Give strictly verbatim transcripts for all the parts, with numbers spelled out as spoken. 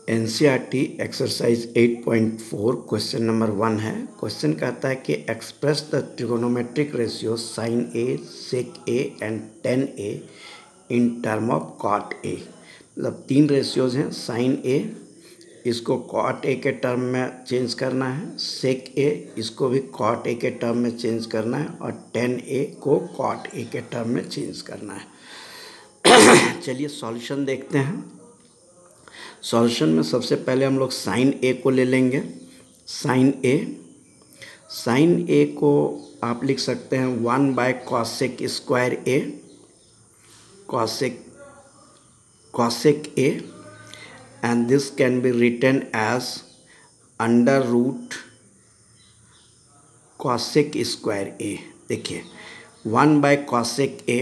NCERT exercise eight point four question number one है। Question कहता है कि express the trigonometric ratio sine A, sec A and tan A in term of cot A. मतलब तीन ratios हैं। Sine ए इसको cot A के term में चेंज करना है, सेक ए इसको भी कॉट ए के टर्म में चेंज करना है और टेन ए को कॉट ए के टर्म में चेंज करना है। चलिए सॉल्यूशन देखते हैं। सॉल्यूशन में सबसे पहले हम लोग साइन ए को ले लेंगे। साइन ए साइन ए को आप लिख सकते हैं one by cosec square A, cosec cosec A and this can be written as under root cosec square A. देखिए one by cosec A,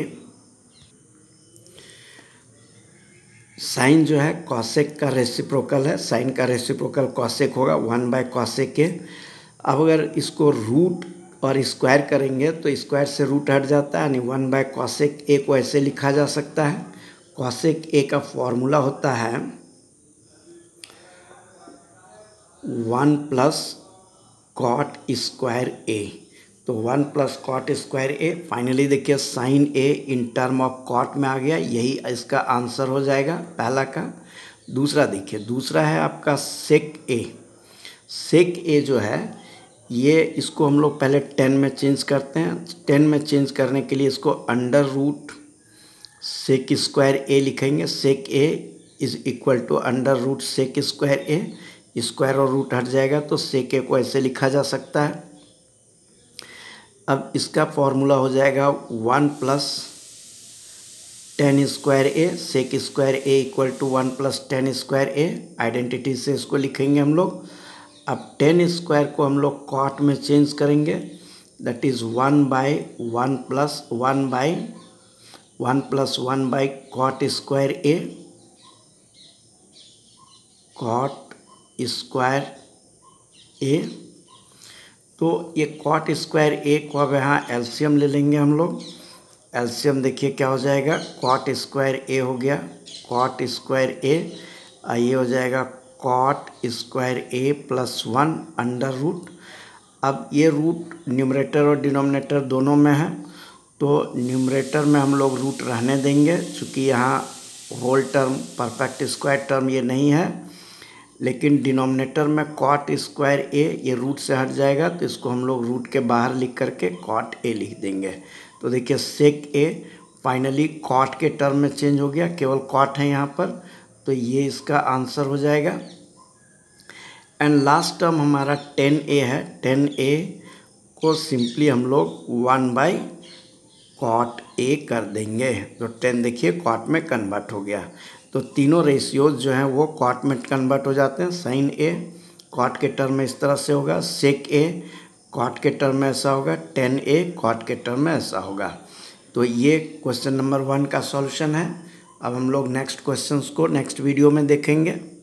sine जो है कॉसेक का रेसिप्रोकल है, साइन का रेसिप्रोकल कॉसेक होगा, वन बाय कॉसेक ए। अब अगर इसको रूट और स्क्वायर करेंगे तो स्क्वायर से रूट हट जाता है, यानी वन बाय कॉसेक ए को ऐसे लिखा जा सकता है। कॉसेक ए का फॉर्मूला होता है one plus cot square A. तो one plus cot square A. Finally देखिए sine A in term of cot में आ गया, यही इसका आंसर हो जाएगा पहला का। दूसरा देखिए, दूसरा है आपका सेक ए। सेक ए जो है ये, इसको हम लोग पहले टेन में चेंज करते हैं। टेन में चेंज करने के लिए इसको under root sec square A लिखेंगे। Sec A is equal to under root sec square A. Square और रूट हट जाएगा तो सेक ए को ऐसे लिखा जा सकता है। अब इसका फॉर्मूला हो जाएगा one plus tan square A. Sec square A equal to one plus tan square A. Identity से इसको लिखेंगे हम लोग। अब टेन स्क्वायर को हम लोग कॉट में चेंज करेंगे, that is one by one plus one by one plus one by cot square A, cot square A. तो ये कॉट स्क्वायर ए को अब यहाँ एलसीएम ले लेंगे हम लोग। एलसीएम देखिए क्या हो जाएगा, कॉट स्क्वायर ए हो गया, कॉट स्क्वायर ए, ये हो जाएगा cot square A plus one under root. अब ये रूट न्यूमरेटर और डिनोमिनेटर दोनों में है, तो न्यूमरेटर में हम लोग रूट रहने देंगे, चूँकि यहाँ whole term perfect square term ये नहीं है। लेकिन डिनोमिनेटर में कॉट स्क्वायर ए ये रूट से हट जाएगा, तो इसको हम लोग रूट के बाहर लिख करके कॉट ए लिख देंगे। तो देखिए सेक ए फाइनली कॉट के टर्म में चेंज हो गया, केवल कॉट है यहाँ पर, तो ये इसका आंसर हो जाएगा। एंड लास्ट टर्म हमारा टेन ए है। टेन ए को सिंपली हम लोग वन बाई कॉट ए कर देंगे, तो टेन देखिए कॉट में कन्वर्ट हो गया। तो तीनों रेशियोज जो हैं वो कॉट में कन्वर्ट हो जाते हैं। साइन ए कॉट के टर्म में इस तरह से होगा, सेक ए कॉट के टर्म में ऐसा होगा, टेन ए कॉट के टर्म में ऐसा होगा। तो ये क्वेश्चन नंबर वन का सॉल्यूशन है। अब हम लोग नेक्स्ट क्वेश्चंस को नेक्स्ट वीडियो में देखेंगे।